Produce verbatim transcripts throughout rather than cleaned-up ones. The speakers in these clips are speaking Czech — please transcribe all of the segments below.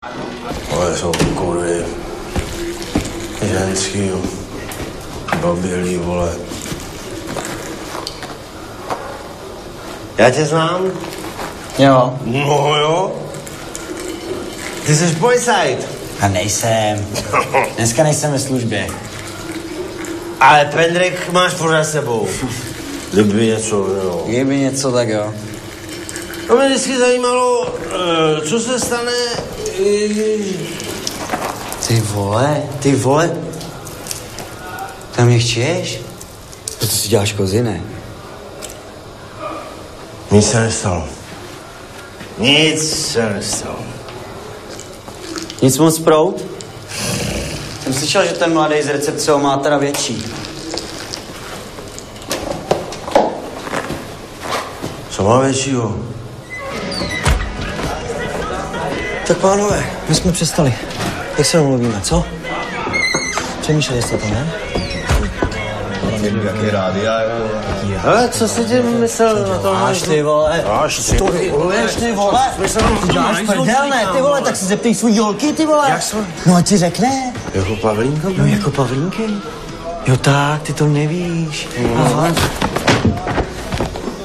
Ale jsou kurvy. Ženský, babělý, vole. Já tě znám? Jo. No jo. Ty jsi policajt. A nejsem. Dneska nejsem ve službě. Ale pendrek máš pořád sebou. Kdyby něco, jo. Kdyby něco, tak jo. To mě vždycky zajímalo, co se stane... Ty vole, ty vole. Tam mě chčiješ? To si děláš kozy, ne? Nic se nestalo. Nic se nestalo. Nic moc prout? Jsem slyšel, že ten mladý z recepce ho má teda větší. Co má většího? Tak pánové, my jsme přestali. Jak se domluvíme, co? Přemýšleli jste to, ne? Jaký rádia, jo. Ale co jsi tím myslel na to? Máš ty vole. Máš ty To vyluješ ty vole. Ty děláš prdel, ne, ty vole, tak si zeptej svůj jolky, ty vole. Jak jsme? No a ti řekne. Jako Pavlínka? No jako Pavlínky. Jo tak, ty to nevíš. Aha.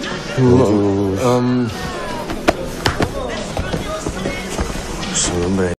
Um, jsem dobrý.